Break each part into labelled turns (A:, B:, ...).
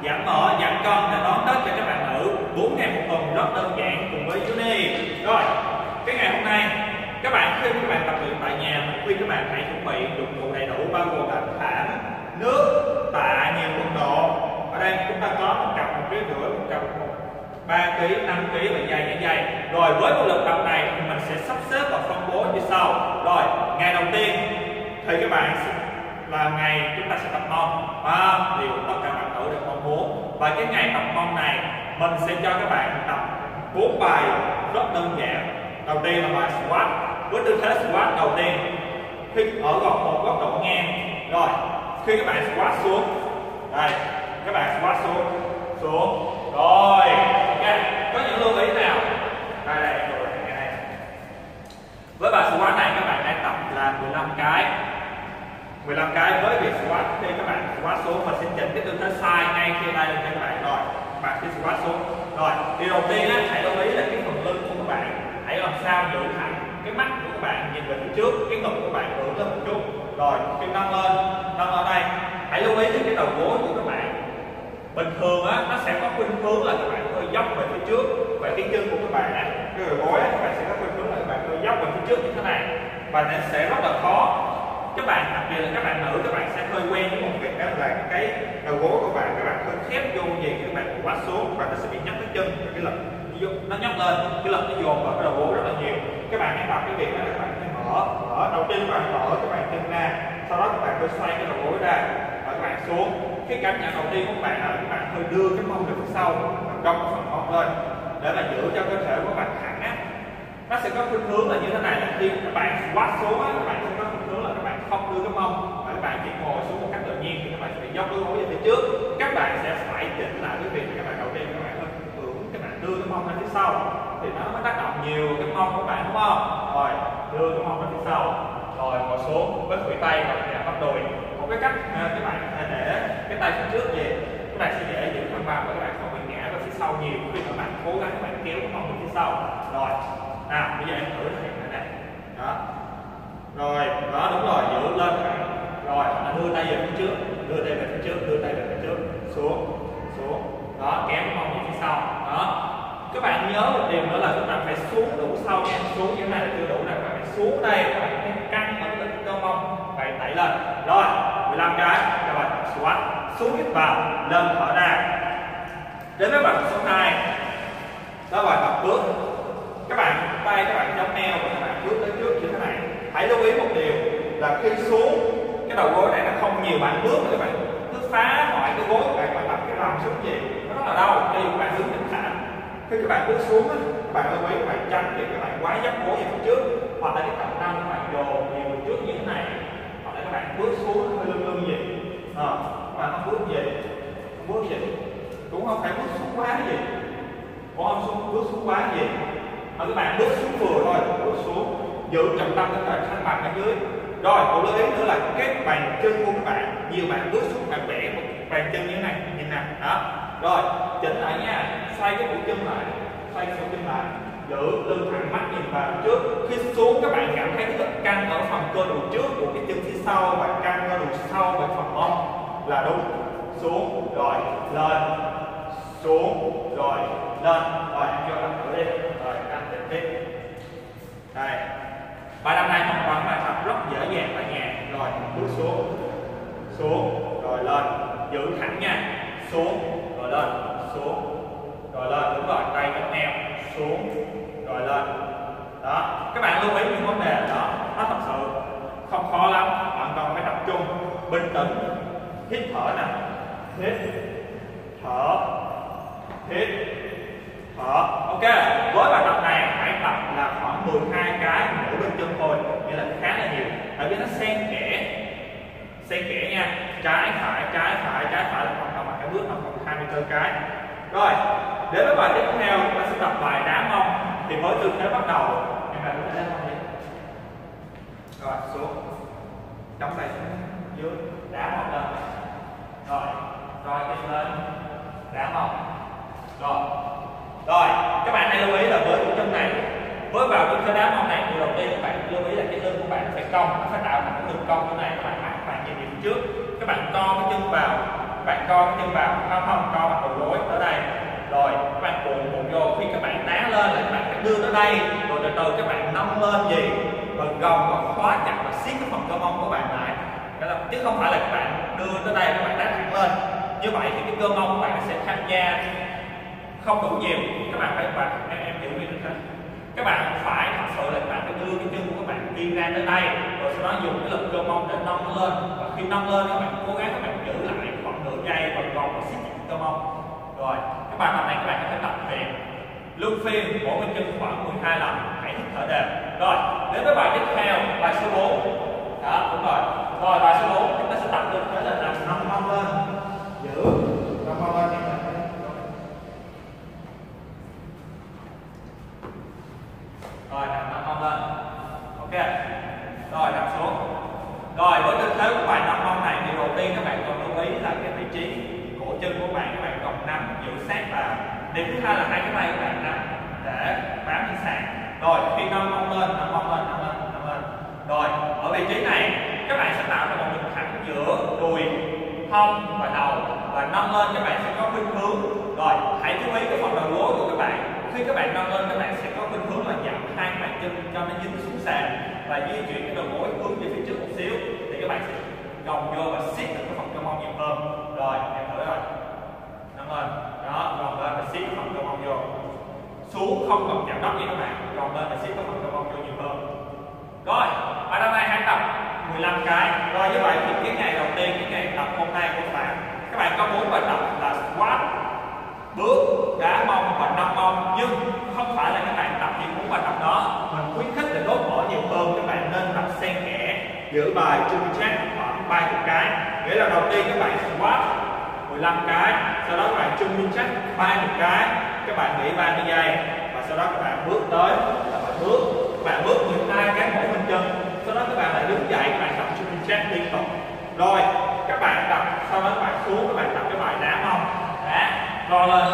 A: giảm mỡ, giảm cân để đón Tết cho các bạn nữ. 4 ngày một tuần rất đơn giản cùng với Juni. Rồi, cái ngày hôm nay các bạn khi các bạn tập luyện tại nhà, mình khuyên các bạn hãy chuẩn bị dụng cụ đầy đủ, bao gồm là thảm, nước, tạ nhiều cường độ. Ở đây chúng ta có một cặp 1,5 kg, một cặp 3 kg, 5 kg và dây nhảy dây. Rồi với một lần tập này thì mình sẽ sắp xếp và phân bố như sau. Rồi, ngày đầu tiên thì các bạn là ngày chúng ta sẽ tập mông, điều tất cả bạn nữ đều mong muốn. Và cái ngày tập mông này mình sẽ cho các bạn tập 4 bài rất đơn giản. Đầu tiên là bài squat với tư thế squat đầu tiên khi ở một góc độ ngang. Rồi khi các bạn squat xuống đây, các bạn squat xuống rồi có những lưu ý nào đây với bài squat này các bạn hãy tập là 15 cái với việc squat. Khi các bạn squat xuống mình sẽ chỉnh cái tư thế sai ngay khi đây lên cho các bạn. Rồi bạn sẽ squat xuống. Rồi điều đầu tiên hãy lưu ý là cái phần lưng của các bạn hãy làm sao giữ thẳng cái mắt của các bạn nhìn về phía trước, cái ngực của các bạn ưỡn lên một chút. Rồi khi nâng lên, nâng ở đây hãy lưu ý đến cái đầu gối của các bạn. Bình thường nó sẽ có khuynh hướng là các bạn hơi dốc về phía trước. Vậy cái chân của các bạn cái đầu gối các bạn sẽ có khuynh hướng là các bạn hơi dốc về phía trước như thế này, và nó sẽ rất là khó. Các bạn đặc biệt là các bạn nữ, các bạn sẽ hơi quen với một việc đó là cái đầu gối của bạn các bạn hơi khép vô gì khi các bạn quá xuống và nó sẽ bị nhấc cái chân, cái lực nó nhấc lên, cái lực nó dồn vào cái đầu gối rất là nhiều. Các bạn hãy tập cái việc đó là các bạn hãy mở đầu tiên các bạn mở cái bàn chân ra, sau đó các bạn hơi xoay cái đầu gối ra và các bạn xuống. Cái cảm nhận đầu tiên của các bạn là các bạn hơi đưa cái mông về phía sau và cong cái phần mông lên để mà giữ cho cơ thể của các bạn thẳng á. Nó sẽ có khuynh hướng là như thế này, là khi các bạn squat xuống các bạn sẽ có khuynh hướng là các bạn không đưa cái mông mà các bạn chỉ ngồi xuống một cách tự nhiên thì các bạn sẽ dốc cái gối về phía trước. Các bạn sẽ phải chỉnh lại cái việc các bạn đầu tiên các bạn hơi hướng, các bạn đưa cái mông ra phía sau thì nó mới tác động nhiều cái mông của bạn, đúng không? Rồi đưa cái mông ra phía sau, rồi ngồi xuống với khuỷu tay và chạm bắp đùi. Một cái cách các bạn để cái tay phía trước về, các bạn sẽ dễ giữ thăng bằng và các bạn không bị ngã ra phía sau nhiều khi các bạn cố gắng các bạn kéo cái mông về phía sau. Rồi bây giờ em thử cái này đó. Rồi đó, đúng rồi, giữ lên các bạn. Rồi đưa tay về phía trước, đưa tay về phía trước, đưa tay về phía trước, xuống đó, kéo cái mông về phía sau đó. Các bạn nhớ một điều nữa là các bạn phải xuống đủ sâu nha. Xuống như thế này là chưa đủ nè, các bạn phải xuống đây, các bạn phải căng ở cái cơ mông, phải đẩy lên. Rồi 15 cái các bạn squat, xuống hít vào, lên thở ra. Đến với bài số 2 đó, bài tập bước. Các bạn tay các bạn chống eo và các bạn bước tới trước như thế này. Hãy lưu ý một điều là khi xuống cái đầu gối này nó không nhiều bạn bước, các bạn cứ phá hoại cái gối của bạn tập cái lòng xuống gì nó rất là đau. Cho dù các bạn đứng bình thản, khi các bạn bước xuống các bạn lưu ý các bạn tránh để các bạn quá dốc gối về phía trước, hoặc là cái trọng tâm các bạn dồn nhiều về trước như thế này, hoặc là các bạn bước xuống hơi lưng gì các bạn không bước gì cũng không phải bước xuống quá gì, cũng không bước xuống quá gì, mà các bạn bước xuống vừa thôi, bước xuống giữ trọng tâm các bạn thăng bằng ở dưới. Rồi một lưu ý nữa là cái bàn chân của các bạn, nhiều bạn bước xuống bạn vẽ một bàn chân như thế này, nhìn nè đó. Rồi chỉnh lại nha, xoay cái mũi chân lại, xoay cái mũi chân lại, giữ lưng thẳng, mắt nhìn vào trước. Khi xuống các bạn cảm thấy cái lực căng ở phần cơ đùi trước của cái chân phía sau và căng cơ đùi sau về phần mông là đúng. Xuống rồi lên, xuống rồi lên. Rồi em cho bạn thử đi. Rồi anh chỉnh tiếp. Đây, bài tập này hoàn toàn bài tập rất dễ dàng tại nhà. Rồi bước xuống rồi lên, giữ thẳng nha, xuống rồi lên, xuống rồi lên, đúng rồi, tay chống eo, xuống rồi lên đó. Các bạn lưu ý những vấn đề đó, nó thật sự không khó lắm, bạn cần phải tập trung, bình tĩnh, hít thở nè, hít thở, hít thở. Ok, với bài tập này hãy tập là khoảng 12 cái mỗi bên chân thôi, nghĩa là khá là nhiều, tại vì nó xen kẽ nha, trái phải là khoảng hai bước, khoảng 24 cái. Rồi đến với bài tiếp theo chúng ta sẽ tập bài đá mông. Thì với tư thế bắt đầu em làm cái đá mông đi. Rồi xuống, chống tay xuống dưới, đá mông lên. Rồi tiếp lên, đá mông. Rồi các bạn hãy lưu ý là với cái chân này, với vào tư thế đá mông này, điều đầu tiên các bạn lưu ý là cái lưng của bạn phải cong, nó phải tạo thành cái lưng cong như này. Các bạn nhìn về phía trước, các bạn co cái chân vào các bạn co cái chân vào, không co bằng đầu gối tới đây, rồi các bạn cuộn vô. Khi các bạn đá lên là các bạn phải đưa tới đây, rồi từ từ các bạn nâng lên gì và gồng và khóa chặt và siết cái phần cơ mông của bạn lại, chứ không phải là các bạn đưa tới đây các bạn đá thẳng lên. Như vậy thì cái cơ mông của bạn sẽ tham gia không đủ nhiều. Các bạn phải em hiểu như thế. Các bạn phải thật sự là các bạn phải đưa cái chân của các bạn đi ra tới đây, rồi sau đó dùng cái lực cơ mông để nâng nó lên, và khi nâng lên các bạn cố gắng các bạn giữ lại khoảng nửa giây và gồng và siết chặt cơ mông. Rồi các bạn tập này các bạn có thể tập luyện luân phiên mỗi bên chân khoảng 12 lần, hãy hít thở đều. Rồi đến với bài tiếp theo, bài số 4. Đó, đúng rồi. Rồi bài số 4 chúng ta sẽ tập được thế là nâng mông lên, giữ nâng mông lên. Rồi nâng mông lên. Ok. Rồi nằm xuống. Rồi với tư thế của bài nâng mông này thì đầu tiên các bạn cần lưu ý là cái vị trí cổ chân của bạn, các bạn cần nằm giữ sát vào. Điểm thứ hai là hai cái tay của bạn nằm để bám trên sàn. Rồi khi nâng mông lên, nâng mông lên, nâng lên, nâng lên. Rồi ở vị trí này các bạn sẽ tạo ra một đường thẳng giữa đùi, hông và đầu, và nâng lên các bạn sẽ có khuynh hướng. Rồi hãy chú ý cái phần đầu gối của các bạn. Khi các bạn nâng lên các bạn sẽ có khuynh hướng là giảm hai bàn chân cho nó dính xuống sàn và di chuyển cái đầu gối hướng về phía trước một xíu, thì các bạn sẽ gồng vô và siết được cái phần cơ mông nhiều hơn. Rồi em thử rồi, nâng lên, đó, gồng lên và siết cái phần cơ mông vô. Xuống không cần chạm đất nha các bạn, gồng lên và siết cái phần cơ mông vô nhiều hơn. Rồi bài tập này hãy tập 15 cái. Rồi như vậy thì cái ngày đầu tiên, cái ngày tập hôm nay của các bạn có 4 bài tập là squat, bước, đá mông và nâng mông, nhưng không phải là các bạn tập chỉ 4 bài tập đó. Mình khuyến khích để đốt mỡ nhiều hơn, các bạn nên tập xen kẽ, giữ bài jumping jack khoảng 30 cái. Nghĩa là đầu tiên các bạn squat 15 cái, sau đó các bạn jumping jack 30 cái, các bạn nghỉ 30 giây, và sau đó các bạn bước tới, các bạn bước 12 cái mỗi bên chân, sau đó các bạn lại đứng dậy, các bạn tập jumping jack liên tục. Rồi các bạn tập, sau đó các bạn xuống, các bạn tập cái bài đá mông, đá co lên,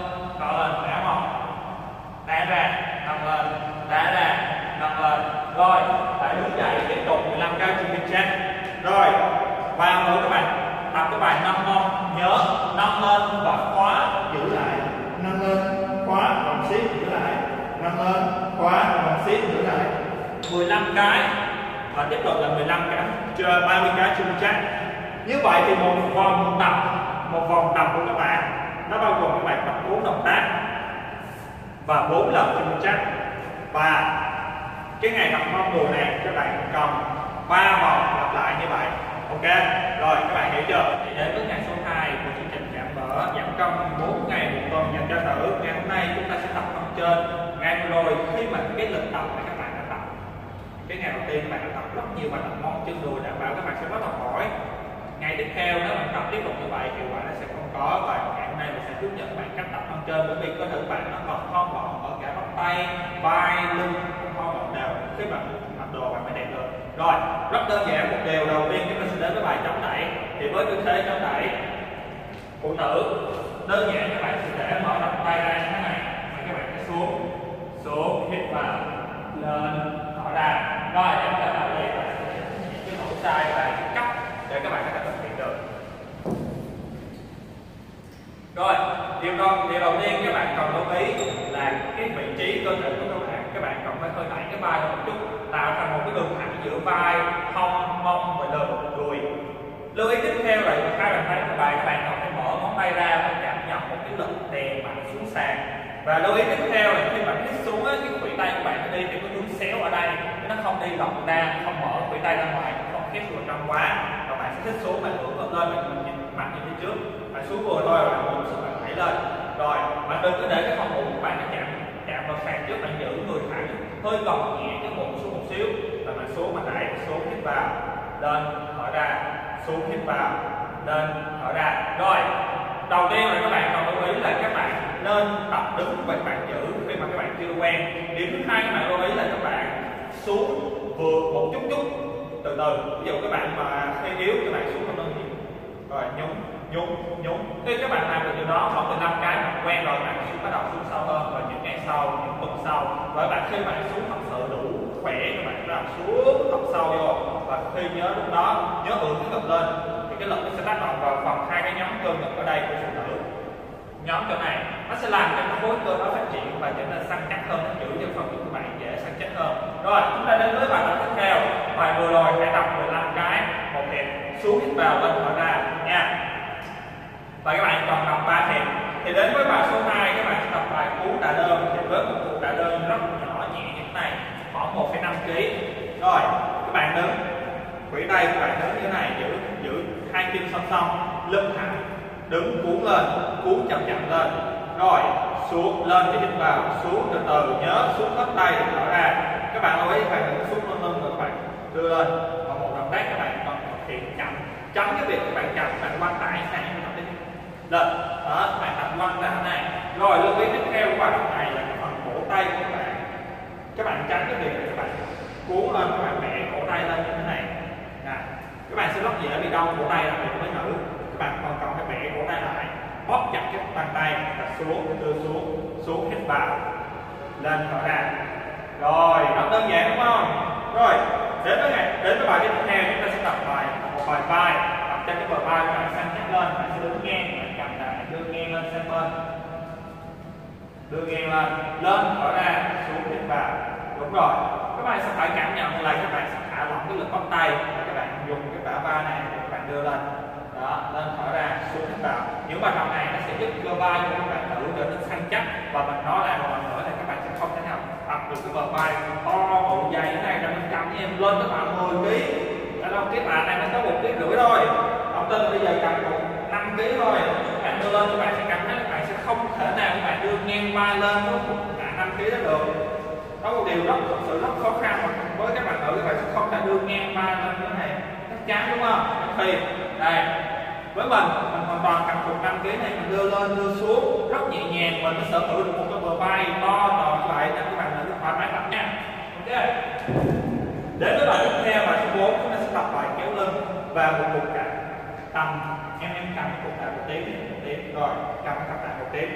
A: đá mông, đá ra, nâng lên, đá ra, nâng lên. Rồi lại đứng dậy tiếp tục 15 cái jumping jack. Rồi vào nữa các bạn tập cái bài nâng mông, nhớ nâng lên và khóa giữ lại, nâng lên khóa vòng siết giữ lại, nâng lên khóa vòng siết giữ lại 15 cái, và tiếp tục là 15 cái, 30 cái jumping jack. Như vậy thì một vòng tập của các bạn nó bao gồm các bạn tập 4 động tác và 4 lần jumping jack. Và cái ngày tập mông mùa này các bạn cần 3 vòng lặp lại như vậy. Ok, rồi các bạn hiểu chưa? Thì đến với ngày số 2 của chương trình giảm mỡ giảm cân 4 ngày một tuần dành cho nữ. Ngày hôm nay chúng ta sẽ tập phần trên. Ngày vừa rồi khi mà cái lịch tập này các bạn đã tập, cái ngày đầu tiên các bạn đã tập rất nhiều bài tập mông chân đùi, đảm bảo các bạn sẽ rất là mỏi. Ngày tiếp theo nếu bạn tập tiếp tục như vậy hiệu quả nó sẽ không có. Và ngày hôm nay mình sẽ hướng dẫn bạn cách tập phần trên, bởi vì cơ thể bạn nó còn thon gọn ở cả bắp tay, vai, lưng, thon gọn đều. Khi bạn mặc đồ bạn phải đẹp được. Rồi rất đơn giản, một điều đầu tiên chúng ta sẽ đến với bài chống đẩy. Thì với tư thế chống đẩy phụ nữ đơn giản, các bạn sẽ để mở rộng tay ra như thế này, và các bạn sẽ xuống hít vào, lên, thở ra. Rồi em có thể làm gì cái nỗi sai và cấp để các bạn có thể thực hiện được. Rồi điều đầu tiên các bạn cần lưu ý là cái vị trí cơ thể của các bạn cần phải hơi đẩy cái vai một chút, tạo thành một cái đường thẳng giữa vai, hông, mông và lưng, đùi. Lưu ý tiếp theo là hai bàn tay của bạn cần phải mở ngón tay ra và cảm nhận một cái lực đè mạnh xuống sàn. Và lưu ý tiếp theo là khi bạn hít xuống cái khuỷu tay của bạn đi thì có hướng xéo ở đây, nó không đi rộng ra, không mở khuỷu tay ra ngoài, không khép vào trong quá. Và bạn sẽ hít xuống, bạn ngửa lên, bạn nhìn mạnh về phía trước, bạn xuống vừa thôi rồi bạn bụng xuống bạn đẩy lên. Rồi bạn đừng có để cái phần bụng của bạn nó chạm vào sàn trước, bạn giữ người thẳng, hơi gồng nhẹ cái bụng xuống một xíu, và bạn xuống, bạn đẩy xuống, hít vào, lên, thở ra, xuống, hít vào, lên, thở ra. Rồi đầu tiên là các bạn cần lưu ý là các bạn nên tập đứng và các bạn giữ khi mà các bạn chưa quen. Điểm thứ hai các bạn lưu ý là các bạn xuống vừa một chút từ từ. Ví dụ các bạn mà hơi yếu các bạn xuống không nên nhiều. Rồi nhún. Khi các bạn làm được điều đó khoảng từ 5 cái bạn quen rồi, bạn xuống bắt đầu xuống sâu hơn, và những ngày sau, những tuần sau. Và bạn khi bạn xuống thật sự đủ khỏe, các bạn bắt đầu xuống thật sâu vô, và khi nhớ lúc đó nhớ ưỡn cái ngực lên thì cái lực nó sẽ tác động vào phần hai cái nhóm cơ ngực ở đây của phụ nữ. Nhóm chỗ này nó sẽ làm cho cái khối cơ nó phát triển và trở nên săn chắc hơn, nó giữ cho phần của các bạn dễ săn chắc hơn. Rồi chúng ta đến với bài tập tiếp theo. Bài vừa rồi hãy tập 15 cái, một hiệp xuống hít vào lên thở ra nha. Và các bạn còn tập 3 hiệp. Thì đến với bài số 2 các bạn sẽ tập bài cú tạ đơn. Thì với một cú tạ đơn rất nhỏ nhẹ như thế này, khoảng 1,5 kg. Rồi các bạn đứng quỷ tay, các bạn đứng như thế này, giữ hai chân song song, lưng thẳng, đứng cuốn lên, cuốn chậm chậm lên, rồi xuống lên thì hít vào, xuống từ từ, nhớ xuống hết tay để thở ra. Các bạn lưu ý các bạn đừng xuống lên lưng, các bạn đưa lên. Còn một động tác các bạn còn thực hiện chậm, tránh cái việc các bạn chậm, các bạn quăng tay này lên, đó các bạn tập quăng ra này. Rồi lưu ý tiếp theo của bài tập này là cái phần cổ tay của các bạn tránh cái việc các bạn cuốn lên, các bạn bẻ cổ tay lên như thế này. Các bạn sẽ rất dễ bị đau cổ tay, đặc biệt với nữ. Các bạn còn cần phải bẻ cổ tay lại, bóp chặt cái bàn tay, đặt xuống, đưa xuống hít vào, lên thở ra. Rồi rất đơn giản đúng không? Rồi đến với bài tiếp theo chúng ta sẽ tập một bài vai, tập cho cái bờ vai các bạn săn chắc lên. Bạn sẽ đứng ngang, bạn cầm lại, đưa ngang lên sang bên, đưa ngang lên thở ra, xuống hít vào. Đúng rồi, các bạn sẽ phải cảm nhận là các bạn sẽ thả lỏng cái lực bắp tay, các bạn dùng cái bả vai này để các bạn đưa lên, đó, lên thở ra, xuống hít vào. Những bài tập này nó sẽ giúp cơ vai của các bạn tự trở nên săn chắc. Và mình nói lại một lần nữa là các bạn sẽ không thể nào tập được cái bờ vai to bự dày như này là mình cầm với em lên tới khoảng 10 kg. Ở đâu cái bạn này nó có 1,5 kg thôi, ông tin bây giờ cầm được 5 kg thôi. Các bạn đưa lên các bạn sẽ cảm thấy các bạn sẽ không thể nào các bạn đưa ngang vai lên cả 5 kg đó được. Đó một điều thật sự rất khó khăn với các bạn nữ, các bạn sẽ không thể đưa ngang vai lên như thế này, chắc chắn đúng không? Thì đây với mình hoàn toàn cầm cục 5 kg này mình đưa lên đưa xuống rất nhẹ nhàng, mình mới sở hữu được một cái bờ vai to tròn như vậy, nên các bạn nữ thoải mái tập nha. Ok. Đến với bài tiếp theo, bài số 4 chúng ta sẽ tập bài kéo lưng và một cục cạnh tầm em cầm cục cạnh một tiếng, rồi cầm cặp cạnh một tiếng.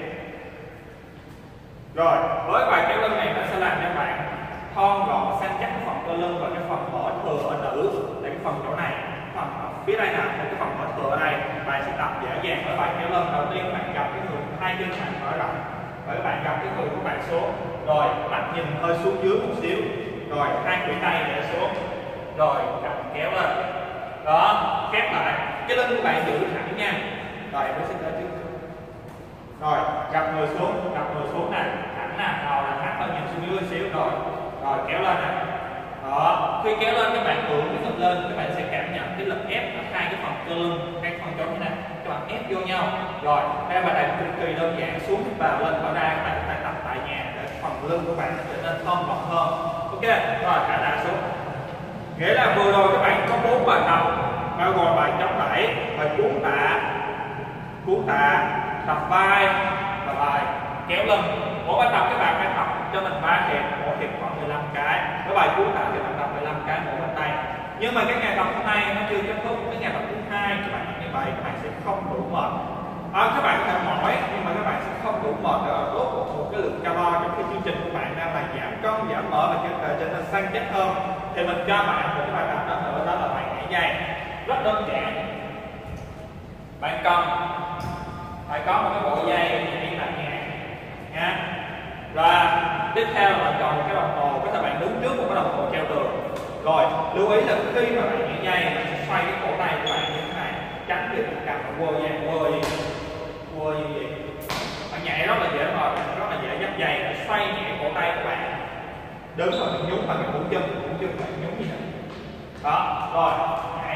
A: Rồi với bài kéo lưng này nó sẽ làm cho bạn thon gọn săn chắc cái phần cơ lưng và cái phần mỡ thừa ở nữ là cái phần chỗ này, phần ở phía đây nè, cái phần mỡ thừa ở đây. Bạn sẽ tập dễ dàng với bài kéo lưng. Đầu tiên bạn gặp cái người hai chân bạn mở rộng và các bạn gặp cái người của bạn xuống, rồi mắt nhìn hơi xuống dưới một xíu, rồi hai khuỷu tay để xuống, rồi cầm kéo lên, đó khép lại, cái lưng của bạn giữ thẳng nha. Rồi mới sẽ đỡ trước. Rồi gặp người xuống nè, thẳng nè, đầu là thẳng hơn, nhìn xuống dưới xíu, rồi kéo lên nè. Đó, khi kéo lên các bạn ưỡn cái ngực lên, các bạn sẽ cảm nhận cái lực ép ở hai cái phần cơ lưng, hai phần chỗ như này, các bạn ép vô nhau. Rồi đây bài này cực kỳ đơn giản, xuống hít vào lên thở ra, các bạn phải tập tại nhà để phần lưng của bạn trở nên thon gọn hơn. Ok, rồi thả đà xuống. Nghĩa là vừa rồi các bạn có 4 bài tập, bao gồm bài chống đẩy, bài cuốn tạ, tập vai và bài kéo lưng. Mỗi bài tập các bạn phải tập cho mình 3 hiệp, mỗi hiệp khoảng 15 cái. Với bài cuốn tạ thì bạn tập 15 cái mỗi bàn tay. Nhưng mà cái ngày tập hôm nay nó chưa kết thúc, cái ngày tập thứ 2 các bạn như vậy các bạn sẽ không đủ mệt. Các bạn có thể mỏi nhưng mà các bạn sẽ không đủ mệt để đốt một cái lượng calo trong cái chương trình của bạn đang là giảm cân, giảm mỡ và trở nên săn chắc hơn. Thì mình cho bạn một cái bài tập đó nữa, đó là bài nhảy dây. Rất đơn giản. Bạn cần phải có một cái bộ dây nhảy tại nhà nha. Và tiếp theo là bạn chọn một cái đồng hồ, có thể bạn đứng trước một cái đồng hồ treo tường. Rồi lưu ý là khi mà bạn nhảy dây bạn sẽ xoay cái cổ tay của bạn như thế này, tránh việc bạn cầm quơ như vậy. Bạn nhảy rất là dễ thôi, rất là dễ dắt dây, để xoay nhẹ cổ tay của bạn. Đứng rồi bạn nhún bằng cái mũi chân bạn nhún như vậy. Đó, rồi nhảy.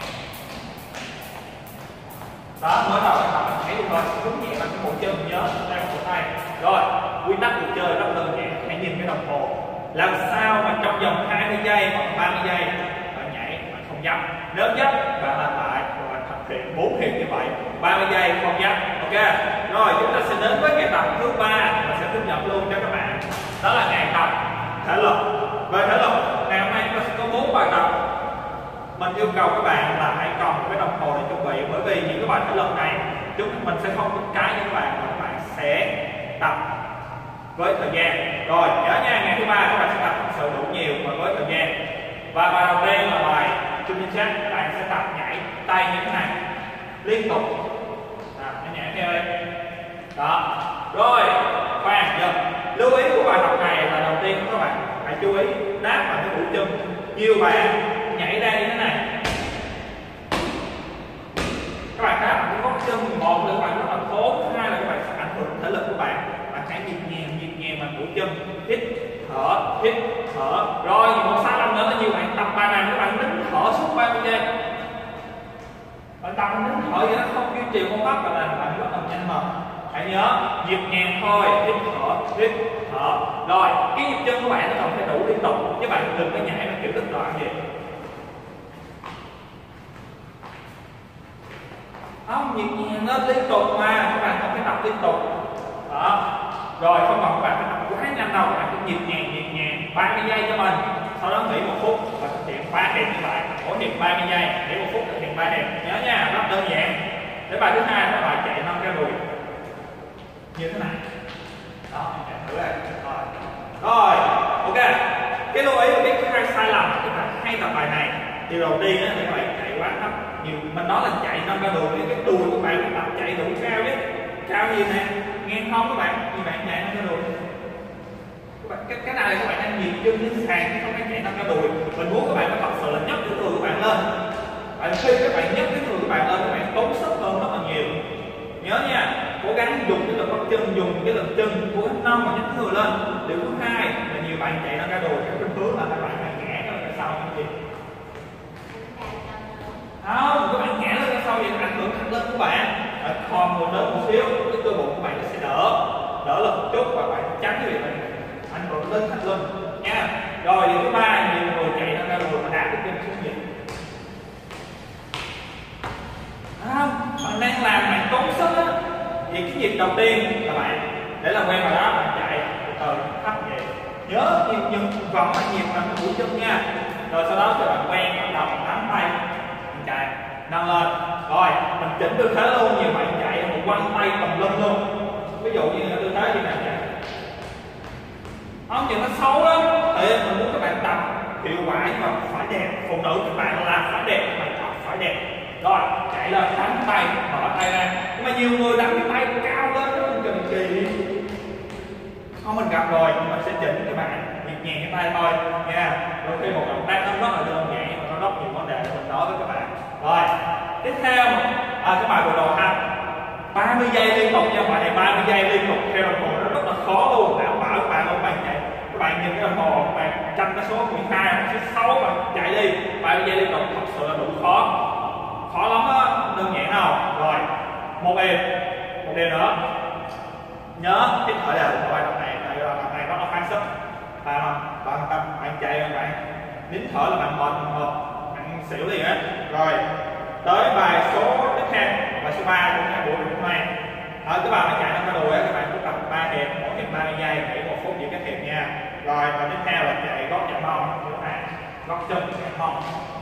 A: Đó, mới đầu bạn tập nhảy được thôi, nhún nhẹ bằng cái mũi chân, nhớ tay cổ tay. Rồi, quy tắc cuộc chơi rất đơn giản, hãy nhìn cái đồng hồ. Làm sao mà trong vòng 20 giây hoặc 30 giây bạn nhảy, bạn không dấp. Nếu dấp bạn làm lại rồi bạn thực hiện 4 hiệp như vậy, 30 giây không dấp. Ok. Rồi chúng ta sẽ đến với ngày tập thứ 3 và sẽ hướng dẫn luôn cho các bạn. Đó là ngày tập thể lực. Về thể lực, ngày hôm nay chúng ta sẽ có 4 bài tập. Mình yêu cầu các bạn là hãy cầm cái đồng hồ để chuẩn bị, bởi vì những cái bài thể lực này mình sẽ không tính cái cho các bạn, mà các bạn sẽ tập với thời gian. Rồi nhớ nha, ngày thứ 3 các bạn sẽ tập thật sự đủ nhiều và với thời gian. Và bài đầu tiên là bài Jumping Jack, các bạn sẽ tập nhảy tay như thế này liên tục Đó. Rồi khoan giờ lưu ý của bài học này là đầu tiên các bạn phải chú ý đáp vào cái mũi chân. Nhiều bạn nhảy ra như thế này, các bạn đáp vào cái gót chân, một là các bạn rất là tốt, hai là các bạn sẽ ảnh hưởng thể lực của bạn. Bạn hãy nhịp nhàng bằng mũi chân, hít thở. Rồi một sai lầm nữa là nhiều bạn tập bài này các bạn nín thở suốt 30 giây. Bạn tập nín thở vậy nó không duy trì hô hấp và làm bạn rất là nhanh mệt. Hãy nhớ nhịp nhàng thôi, hít thở. Rồi cái nhịp chân của bạn nó cần phải đủ liên tục, chứ bạn đừng có nhảy mà kiểu đứt đoạn gì. Không, nhịp nhàng nó liên tục mà các bạn không phải tập liên tục. Đó. Rồi không cần các bạn phải tập quá nhanh đâu, các bạn cứ nhịp nhàng 30 giây cho mình. Sau đó nghỉ 1 phút và thực hiện 3 hiệp như vậy. Mỗi hiệp 30 giây, nghỉ 1 phút thực hiện 3 hiệp. Nhớ nha, rất đơn giản. Để bài thứ hai là bài chạy 5 cái đùi như thế này. Đó, chạy thử đây. Rồi, ok. Cái lưu ý và biết hai sai lầm các bạn hay tập bài này. Điều đầu tiên là các bạn chạy quá thấp. Nhiều mình nói là chạy 5 cái đùi, cái đùi của bạn phải tập chạy đủ cao chứ. Cao gì nè, ngang hông các bạn, như bạn chạy 5 cái đùi. Cái này là các bạn đang nhịp chân lên sàn chứ không phải chạy 5 cái đùi. Mình muốn các bạn phải thật sự là nhấc cái người của bạn lên. Tại khi các bạn nhấc cái người của bạn lên, các bạn tốn sức hơn rất là nhiều. Nhớ nha, cố gắng dùng cái lực bắp chân, dùng cái lực chân, cố gắng nâng và nhấc người lên. Điều thứ hai là nhiều bạn chạy 5 cái đùi, cái khuynh hướng là các bạn phải ngã cái sau như gì? Không, các bạn ngã lên cái sau vậy ảnh hưởng thẳng lên của bạn. Khom người lớn một xíu, cái cơ bụng của bạn nó sẽ đỡ lên một chút và bạn tránh cái việc này ảnh hưởng lên thẳng lưng nha. Rồi điều thứ ba, nhiều người chạy 5 cái đùi mà đạp cái chân xuống gì? Bạn đang làm bạn tốn sức á. Vì cái nhịp đầu tiên là bạn để làm quen vào đó bạn chạy từ thấp vậy. Nhớ nhưng vòng cái nhịp bằng mũi chân nha. Rồi sau đó cho bạn quen bắt đầu bạn nắm tay mình chạy nâng lên. Rồi mình chỉnh tư thế luôn, nhiều bạn chạy một quăng tay tùm lum luôn. Ví dụ như là tư thế như này chạy. Không, nhìn nó xấu lắm. Thì mình muốn các bạn tập hiệu quả nhưng mà phải đẹp. Phụ nữ các bạn làm phải đẹp, các bạn tập phải đẹp. Rồi chạy lên đánh tay, mở tay ra. Nhưng mà nhiều người đánh cái tay cao lên nó cần kỳ. Không, mình gặp rồi mình sẽ chỉnh các bạn nhịp nhàng cái tay thôi nha. Đôi khi một động tác nó rất là đơn giản nhưng mà nó rất nhiều vấn đề để mình nói với các bạn. Rồi tiếp theo các bạn vừa đầu ha, 30 giây liên tục nha. Bài này 30 giây liên tục theo đồng hồ nó rất là khó luôn. Đảm bảo các bạn không bạn chạy, các bạn nhìn cái đồng hồ các bạn tranh cái số 12 hoặc số 6 bạn chạy đi 30 giây liên tục thật sự là đủ khó lắm á, đơn giản đâu. Rồi một điều nữa, nhớ hít thở đều. Bài tập này rất là phán sức. Bạn chạy bạn nín thở là bạn mệt bạn xỉu liền á. Rồi tới bài số tiếp theo, bài số 3 của cái buổi hôm nay. Các bạn chạy 5 cái đùi á, các bạn cứ tập 3 hiệp, mỗi hiệp 30 giây, nghỉ 1 phút giữa các hiệp nha. Rồi và tiếp theo là chạy gót chạm mông như thế này, gót chân chạm mông.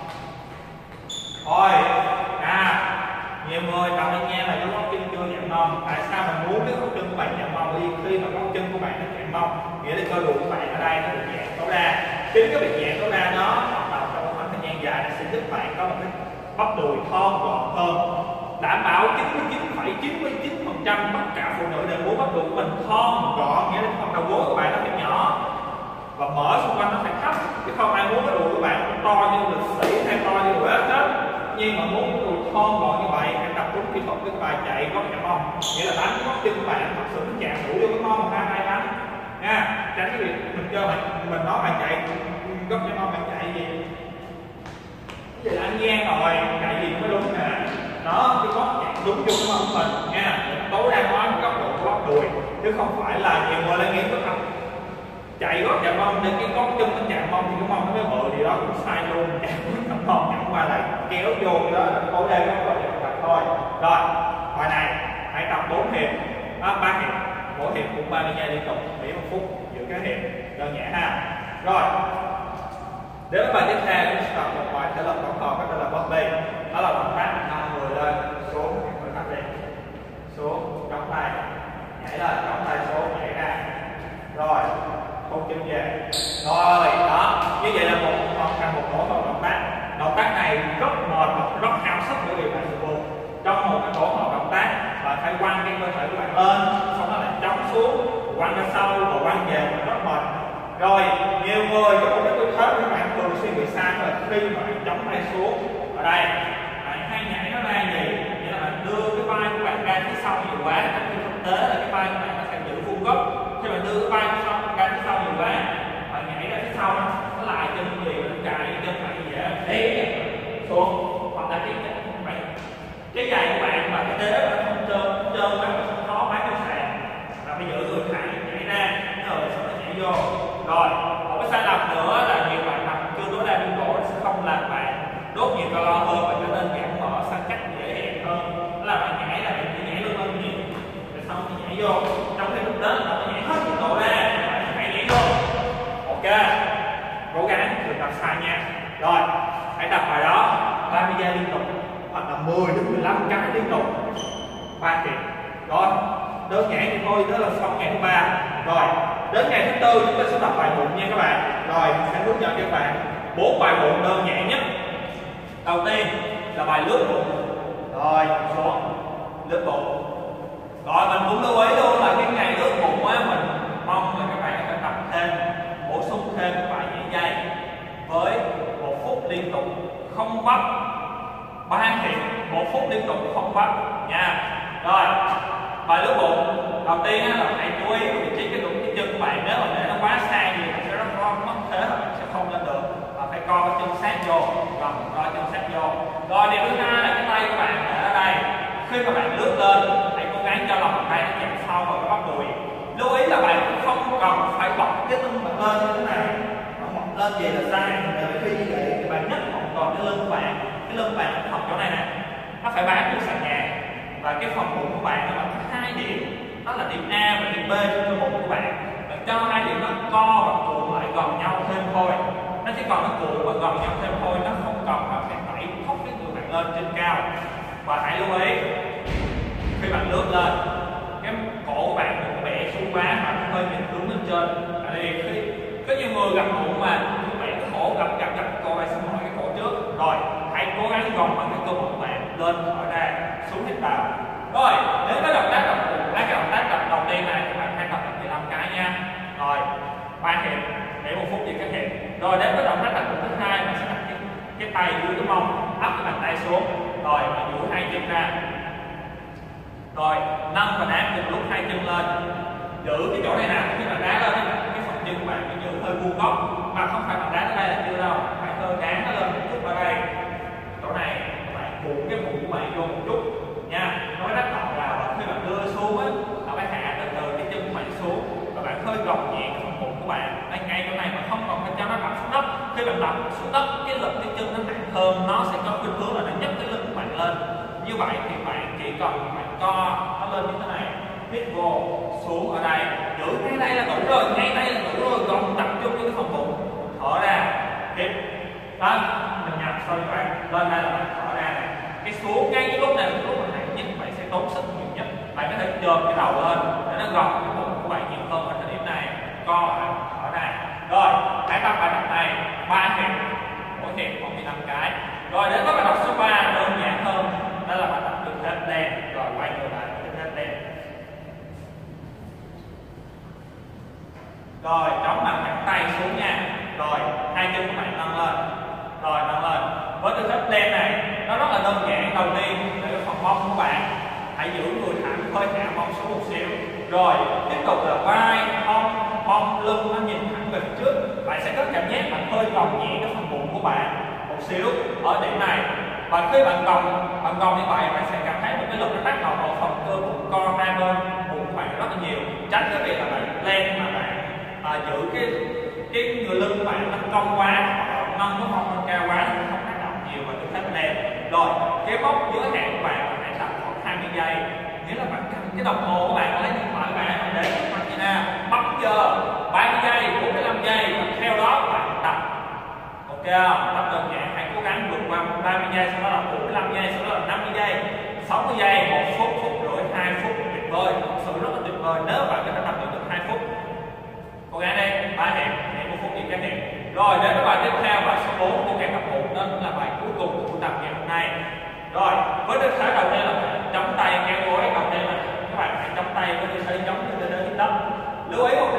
A: Thôi nhiều người tập anh nghe là cái gót chân chưa chạm mông. Tại sao mình muốn cái gót chân của bạn chạm mông? Bởi vì khi mà gót chân của bạn nó chạm mông nghĩa là cơ đùi của bạn ở đây nó bị giãn tối đa. Chính cái việc giãn tối đa đó hoạt động trong một khoảng thời gian dài sẽ giúp bạn có một cái bắp đùi thon gọn hơn. Đảm bảo 99,99% tất cả phụ nữ đều muốn bắp đùi của mình thon gọn, nghĩa là phần đầu gối của bạn nó phải nhỏ và mỡ xung quanh nó phải thấp, chứ không ai muốn cái đùi của bạn to như lực sĩ hay to như đùi ếch hết. Nhưng mà muốn cái đùi thon gọn như vậy hãy tập đúng kỹ thuật cái bài chạy gót chạm mông, nghĩa là đánh gót chân của bạn thật sự nó chạm đủ vô cái mông hai đánh nha. Tránh cái việc mình cho mình nói bạn chạy gót chạm mông, bạn chạy gì vậy là anh gian rồi, chạy gì mới đúng nè. Đó, cái gót chạm đúng vô cái mông mình nha, tối đa nói một góc độ của gót đùi chứ không phải là nhiều người lại nghĩ có không chạy gót chạm mông để cái gót chân nó chạm mông thì cái mông nó mới bự, thì đó cũng sai luôn. Chạy gót chạm mông chẳng qua là kéo vô cái đó là tối đa gót chạm tập thôi. Rồi bài này hãy tập 4 hiệp, 3 hiệp, mỗi hiệp cũng 30 giây liên tục, nghỉ 1 phút giữa các hiệp, đơn giản ha. Rồi đến với bài tiếp theo chúng ta tập một bài thể lực tổng hợp, đó là body. Đó là động tác nâng người lên xuống, người tập đi xuống, chống tay nhảy lên, chống tay xuống nhảy ra, rồi hút chân về. Rồi đó, như vậy là một tổ hợp động tác. Động tác này rất mệt và rất hao sức bởi vì bạn buồn. Trong một cái tổ hợp động tác bạn phải quăng cái cơ thể của bạn lên sâu và quăng về rất mệt. Rồi nhiều người có một cái tư thế các bạn thường xuyên bị sai là khi mà bạn chống tay xuống ở đây bạn hay nhảy nó ra gì, nghĩa là bạn đưa cái vai của bạn ra phía sau nhiều quá, trong khi thực tế là cái vai của bạn nó sẽ giữ vuông góc. Khi bạn đưa cái vai ra phía sau nhiều quá, bạn nhảy ra phía sau nó lại chân gì nó cài chân bạn gì vậy đấy xuống, hoặc là cái giày của bạn và cái đế bạn không trơn bạn không khó bán cho sàn, và bây giờ người thẳng nhảy ra rồi sau đó nhảy vô. Rồi một cái sai lầm nữa là nhiều bạn tập chưa tối đa biên độ sẽ không làm bạn đốt nhiều calo hơn và trở nên giảm mỡ săn chắc dễ hẹn hơn. Đó là bạn nhảy là bạn chỉ nhảy luôn hơn nhiều rồi xong thì nhảy vô, trong khi lúc đó bạn nhảy hết nhiệt độ ra bạn hãy nhảy vô. Ok, cố gắng đừng tập sai nha. Rồi hãy tập bài đó 30 giây liên tục hoặc là 10 đến 15 cái liên tục 3 hiệp. Rồi đơn giản thì thôi, đó là xong ngày thứ 3. Rồi đến ngày thứ 4 chúng ta sẽ tập bài bụng nha các bạn. Rồi mình sẽ hướng dẫn cho các bạn 4 bài bụng đơn giản nhất. Đầu tiên là bài lướt bụng. Rồi xuống lướt bụng. Rồi mình cũng lưu ý luôn là cái ngày lướt bụng á, mình mong là các bạn phải tập thêm, bổ sung thêm vài dây với 1 phút liên tục không vấp, 3 hiệp 1 phút liên tục không vấp nha. Rồi bài lướt bụng đầu tiên á, là hãy chú ý vị trí cái chân của bạn. Nếu mà để nó quá xa thì bạn sẽ rất khó mất thế và bạn sẽ không lên được, và phải co cái chân sát vô, rồi co chân sát vô. Rồi điều thứ hai là cái tay của bạn để ở đây. Khi mà bạn lướt lên hãy cố gắng cho lòng tay nó chạm sâu vào cái bắp đùi. Lưu ý là bạn cũng không cần phải bật cái lưng bạn lên như thế này, bạn bật lên vậy là sai. Để khi như vậy thì bạn nhấc hoàn toàn cái lưng của bạn, cái lưng bạn học chỗ này nè, nó phải bám vô sàn nhà, và cái phần bụng của bạn nó có 2 điểm, đó là điểm A và điểm B trong cơ bụng của bạn. Bạn cho 2 điểm nó co và cuộn lại gần nhau thêm thôi, nó chỉ còn nó cuộn và gần nhau thêm thôi, nó không cần bạn phải đẩy thốc cái người bạn lên trên cao. Và hãy lưu ý khi bạn lướt lên cái cổ của bạn đừng có bẻ xuống quá mà hơi nhìn hướng lên trên. Tại vì khi có nhiều người gặp bụng mà bẻ cái cổ gặp cô bạn sẽ mỏi cái cổ trước. Rồi hãy cố gắng gồng bằng cái cơ bụng của bạn lên khỏi ra xuống hít vào. Rồi nếu cái động tác tập bụng, cái động tác tập đầu tiên này các bạn hãy tập 15 cái nha. Rồi 3 hiệp để 1 phút gì các hiệp. Rồi đến cái động tác tập bụng thứ hai mình sẽ đặt cái tay dưới cái mông, áp cái bàn tay xuống, rồi bạn duỗi 2 chân ra, rồi nâng và đá cùng lúc 2 chân lên, giữ cái chỗ này nè. Khi bạn đá lên cái phần chân của bạn phải giữ hơi vuông góc, mà không phải bạn đá ở đây là chưa đâu, phải hơi đá nó lên một chút ở đây, chỗ này bạn cuộn cái bụng của bạn vô một chút nha. Nói rất gọn là khi bạn đưa xuống á, bạn phải hạ từ từ cái chân của bạn xuống và bạn hơi gồng nhẹ cái phần bụng của bạn ngay chỗ này, mà không cần phải cho nó đập xuống đất. Khi bạn đập xuống đất cái lực cái chân nó nặng hơn, nó sẽ có khuynh hướng là nó nhấc cái lưng của bạn lên. Như vậy thì bạn chỉ cần bạn co nó lên như thế này, hít vô xuống ở đây, giữ ngay đây là đủ rồi, ngay đây là đủ rồi, gồng tập trung với cái phần bụng, thở ra, hít đó, mình nhập xong các bạn lên đây là bạn thở ra này. Cái xuống ngay cái lúc này là lúc mà nặng nhất, bạn sẽ tốn sức nhiều nhất. Bạn có thể chồm cái đầu lên để nó gồng cái bụng của bạn nhiều hơn ở thời điểm này, co lại thở ra. Rồi hãy tập bài tập này 3 hiệp, mỗi hiệp có 15 cái. Rồi đến với bài tập số 3 đơn giản hơn, đó là bài tập đứng hết đen. Rồi quay ngược lại đứng hết đen. Rồi chống bằng cẳng tay xuống nha. Rồi 2 chân của bạn nâng lên, rồi nâng lên. Với tư thế đen này nó rất là đơn giản. Đầu tiên để cái phần mông của bạn hãy giữ người thẳng, hơi hạ mông xuống một xíu. Rồi tiếp tục là vai, mông, lưng nó nhìn thẳng về phía trước. Bạn sẽ có cảm giác bạn hơi gồng nhẹ cái phần bụng của bạn một xíu ở điểm này. Và khi bạn gồng như vậy, bạn sẽ cảm thấy một cái lực nó tác động vào phần cơ bụng, co hai bên bụng của bạn rất là nhiều. Tránh cái việc là bạn lên mà bạn giữ cái người lưng của bạn nó cong quá, nâng cái mông lên cao quá, nó không tác động nhiều vào tư thế lên. Rồi cái mốc giới hạn của bạn hãy tập khoảng 20 giây. Nghĩa là bạn cầm cái đồng hồ của bạn, lấy điện thoại của bạn để mặt như nào, bấm giờ 30 giây, 45 giây và theo đó bạn tập. Ok không? Tập đơn giản, hãy cố gắng vượt qua 30 giây, sau đó là 45 giây, sau đó là 50 giây, 60 giây, 1 phút, phút rưỡi, 2 phút, tuyệt vời, thật sự rất là tuyệt vời nếu bạn có thể tập được 2 phút. Cố gắng đi, 3 hiệp, để 1 phút điểm các hiệp. Rồi đến với bài tiếp theo, bài số 4 của ngày tập 1, đó là bài cuối cùng của buổi tập ngày hôm nay. Rồi với tư thế đầu tiên là chống tay kéo gối. Đầu tiên là các bạn hãy chống tay với tư thế chống như thế hít đất. Lưu ý một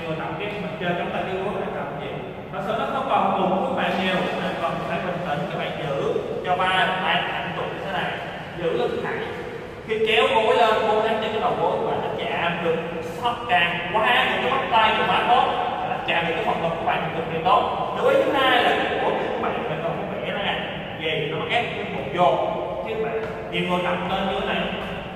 A: người tập cái mình chơi trong tay cái gối bạn tập gì thật sự nó không còn cùng các bạn nhiều nên còn phải bình tĩnh các bạn giữ cho ba thẳng trụ như thế này, giữ lưng thẳng. Khi kéo gối lên cố gắng cho cái đầu gối của bạn nó chạm được sắp càng qua những cái bắp tay của bạn tốt là chạm được cái phần ngực của bạn cực kỳ tốt. Lưu ý thứ hai là cái cổ của bạn mình còn có vẽ ra về nó ép cái bụng vô chứ các bạn nhiều người tập lên như thế này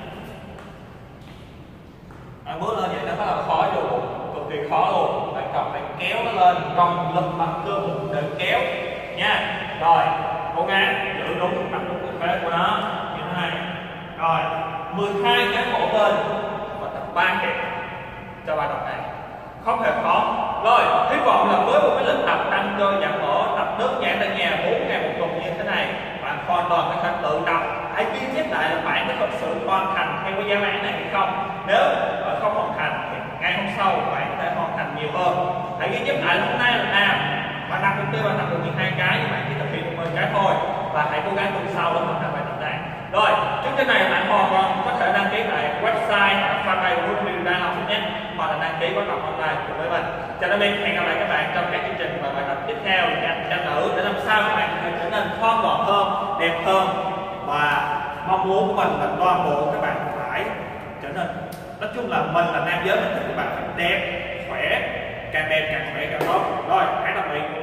A: bước lên vậy nó rất là khó vô bụng, cực kỳ khó luôn. Bạn cần phải kéo nó lên, còn lưng mặt cơ bụng để kéo nha. Rồi cố gắng giữ đúng tập đúng cái phế của nó như thế này. Rồi 12 cái cổ bên và tập 3 hiệp cho bài tập này không hề khó. Rồi hy vọng là với một cái lịch tập tăng cơ giảm mỡ tập đơn giản tại nhà 4 ngày một tuần như thế này, bạn hoàn toàn có thể tự tập. Hãy ghi chép lại là bạn có thực sự hoàn thành theo cái giáo án này hay không. Nếu bạn không hoàn thành thì ngày hôm sau bạn có thể hoàn thành nhiều hơn. Hãy ghi chép lại hôm nay là nào bạn đặt mục tiêu bạn tập được 12 cái nhưng bạn chỉ thực hiện được 10 cái thôi, và hãy cố gắng tuần sau để hoàn thành bài tập này. Rồi chương trình này bạn hoàn toàn có thể đăng ký tại website fanpage của Huấn Luyện Học nhé, hoặc là đăng ký khóa học online cùng với mình. Chào tạm biệt, hẹn gặp lại các bạn trong các chương trình và bài tập tiếp theo dành cho nữ để làm sao các bạn có thể trở nên thon gọn hơn, đẹp hơn, và mong muốn của mình là toàn bộ các bạn phải trở nên, nói chung là mình là nam giới, mình thích các bạn phải đẹp, khỏe, càng đẹp càng khỏe càng tốt. Rồi hãy tạm biệt.